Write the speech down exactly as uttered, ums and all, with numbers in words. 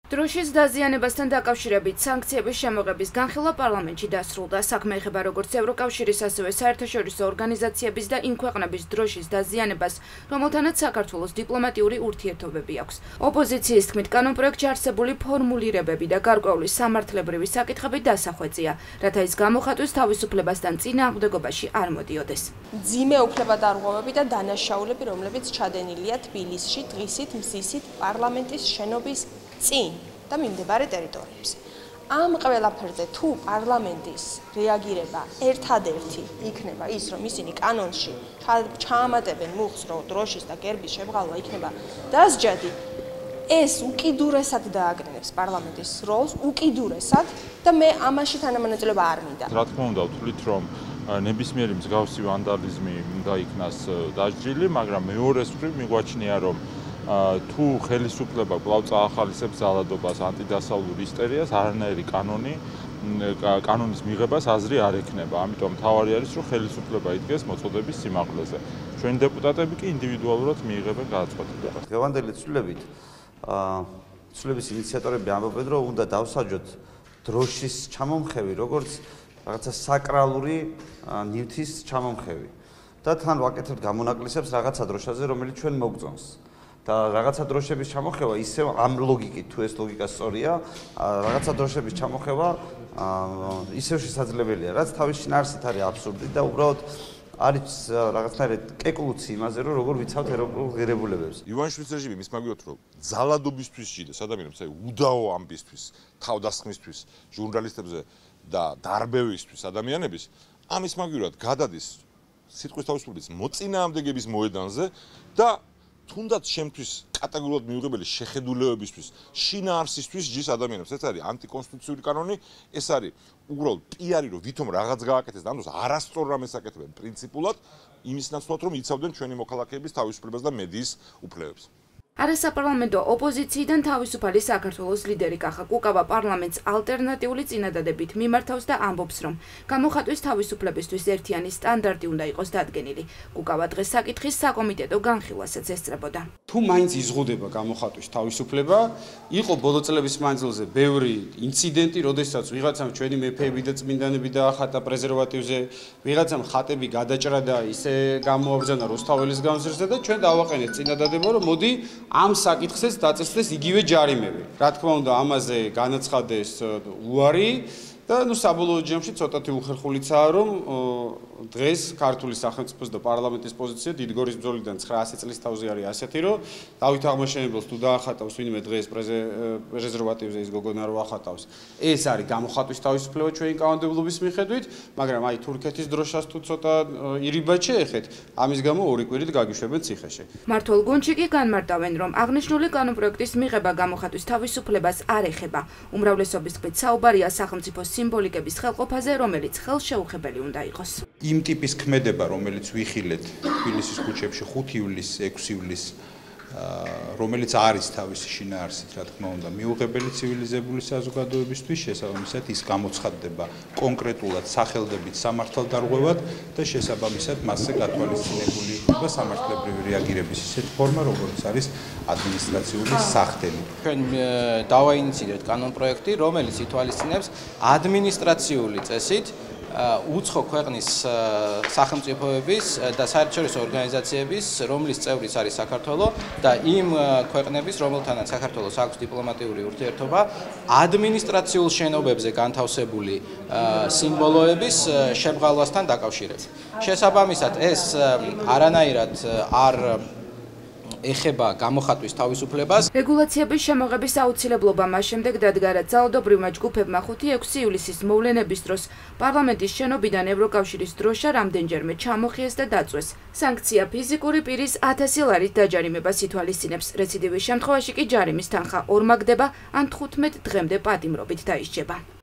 დროშის დაზიანებასთან დაკავშირებით სანქციების შემოღების განხილვა პარლამენტში დასრულდა. საქმე ეხება როგორც ევროკავშირის, ასევე საერთაშორისო ორგანიზაციების და იმ ქვეყნების დროშის დაზიანებას, რომელთანაც საქართველოს დიპლომატიური ურთიერთობები აქვს. ოპოზიციის თქმით, კანონპროექტში არსებული ფორმულირებები და გარკვეული სამართლებრივი საკითხები დასახვეწია, რათა ის გამოხატვის თავისუფლებასთან წინააღმდეგობაში არ მოდიოდეს. მძიმე უფლებადარღვევები და დანაშაულები, რომლებიც ჩადენილია თბილისში, დღისით, მზისით პარლამენტის შენობის წინ და მიმდებარე ტერიტორიებზე. ამ ყველაფერზე თუ პარლამენტის რეაგირება ერთადერთი იქნება ის, რომ ისინი კანონში ჩაამატებენ მუხს, რომ დროშის და გერბის შემღალვა იქნება დასჯადი, ეს უკიდურესად დააკრინებს პარლამენტის როლს, უკიდურესად და მე ამაში თანამონაწილეობა არ მინდა. რა თქმა უნდა, ვთვლით, რომ ნებისმიერი მსგავსი ვანდალიზმი უნდა იქნას დასჯილი, მაგრამ მეორეს მხრივ მიგვაჩნია, რომ თუ ხელისუფლება კვლავ წაახალისებს ძალადობას, ანტიდასავლურ ისტერიას, არანაირი კანონი, კანონის მიღებას აზრი არ ექნება. ამიტომ მთავარი არის, რომ ხელისუფლება იდგეს მოწოდების სიმაღლეზე. ჩვენი დეპუტატები კი ინდივიდუალურად მიიღებენ გადაწყვეტილებას. დღევანდელი ცვლილებით, ცვლილების ინიციატორები ამბობენ, რომ უნდა დავსაჯოთ დროშის ჩამომხევი, როგორც რაღაცა საკრალური ნივთის ჩამომხევი. და თან ვაკეთებთ გამონაკლისებს რაღაცა დროშაზე, რომელიც ჩვენ მოგწონს. და რაღაცა დროშების ჩამოხევა ისევ ამ ლოგიკით, თუ ეს ლოგიკა სწორია, რაღაცა დროშების ჩამოხევა ისევ შესაძლებელია, რაც თავის შინაარსით არის აბსურდი და უბრალოდ არის რაღაცნაირად კეკლუცი იმაზე, რომ როგორ ვიცავთ ევროპულ ღირებულებებს. ივანიშვილის რეჟიმი მის მაგივრად რომ ძალადობისთვის ჭირდეს ადამიანებს, აი უდაო ამბისთვის, თავდასხმისთვის, ჟურნალისტებზე და დარბევისთვის ადამიანების, ამის მაგივრად გადადის სიტყვის თავისუფლების მოწინააღმდეგების მოედანზე და თუნდაც შემთთვის კატეგორიულად მიუღებელი შეხედულებებისთვის, შინაარსისთვის ჯის ადამიანებს. ეს არის ანტიკონსტიტუციური კანონი, ეს არის უბრალოდ პიარი, რომ ვითომ რაღაც გააკეთეს და ამ დროს არასწორ რამეს აკეთებენ პრინციპულად, იმის ნაცვლად, რომ იცავდნენ ჩვენი მოქალაქეების თავისუფლებას და მედიის უფლებებს. არასაპარლამენტო ოპოზიციიდან თავისუფალი საქართველოს ლიდერი კახა კუკავა პარლამენტს ალტერნატიული წინადადებით მიმართავს და ამბობს, რომ გამოხატვის თავისუფლებისთვის ერთიანი სტანდარტი უნდა იყოს დადგენილი. კუკავა დღეს საკითხის საკომიტეტო განხილვასაც ესწრებოდა. თუ მაინც იზღუდება გამოხატვის თავისუფლება, იყო ბოლო წლების მანძილზე ბევრი ინციდენტი, როდესაც ვიღაცამ ჩვენი მეფეები და წმინდანები დაახატა პრეზერვატივზე, ვიღაცამ ხატები გადაჭრა და ისე გამოაბრძანა რუსთაველის გამზირზე და ჩვენ დავაყენეთ წინადადება, რომ მოდი ამ საკითხზეც დაწესდეს იგივე ჯარიმები. რა თქმა უნდა, ამაზე განაცხადეს უარი და ნუ საბოლოო ჯამში ცოტათი უხერხულიცაა, რომ დღეს ქართული სახელმწიფოს და პარლამენტის პოზიცია დიდგორის ბრძოლიდან ცხრაასი წლის თავზე არის ასეთი, რომ დავით აღმაშენებელს თუ დაახატავს ვინმე დღეს პრეზერვატივზე ის გოგონა რო ახატავს. ეს არის გამოხატვის თავისუფლება ჩვენი კანონმდებლობის მიხედვით, მაგრამ აი თურქეთის დროშას თუ ცოტა ირიბად შეეხეთ, ამის გამო ორი კვირით გაგიშვებენ ციხეში. მართლ გუნდში კი განმარტავენ, რომ აღნიშნული კანონპროექტის მიღება გამოხატვის თავისუფლებას არ ეხება. უმრავლესობის თქმით, საუბარია სახელმწიფოს სიმბოლიკების ხელყოფაზე, რომელიც ხელშეუხებელი უნდა იყოს. იმ ტიპის ქმედება, რომელიც ვიხილეთ თბილისის ქუჩებში ხუთი ივლისს, ექვსი ივლისს, რომელიც არის თავისი შინაარსით, რა თქმა უნდა, მიუღებელი ცივილიზებული საზოგადოებისთვის, შესაბამისად ის გამოცხადდება კონკრეტულად სახელდებით სამართალდარღვევად და შესაბამისად მასზე გათვალისწინებული იქნება სამართლებრივი რეაგირების ისეთი ფორმა, როგორც არის ადმინისტრაციული სახდელი. ჩვენ დავაინიციირეთ კანონპროექტი, რომელიც ითვალისწინებს ადმინისტრაციული წესით უცხო ქვეყნის სახელმწიფოების და საერთაშორისო ორგანიზაციების, რომლის წევრიც არის საქართველო და იმ ქვეყნების, რომელთანაც საქართველოს აქვს დიპლომატიური ურთიერთობა, ადმინისტრაციულ შენობებზე განთავსებული სიმბოლოების შემღალვასთან დაკავშირებით. შესაბამისად, ეს არანაირად არ ეხება გამოხატვის თავისუფლებას. რეგულაციების შემოღების აუცილებლობა მას შემდეგ დადგა, რაც ძალადობრივმა ჯგუფებმა ხუთი ექვსი ივლისის მოვლენების დროს პარლამენტის შენობიდან ევროკავშირის დროშა რამდენჯერმე ჩამოხიეს და დაწვეს. სანქცია ფიზიკური პირის ათასი ლარით დაჯარიმებას ითვალისწინებს. რეციდივის შემთხვევაში კი ჯარიმის თანხა ორმაგდება ან თხუთმეტ დღემდე პატიმრობით დაისჯება.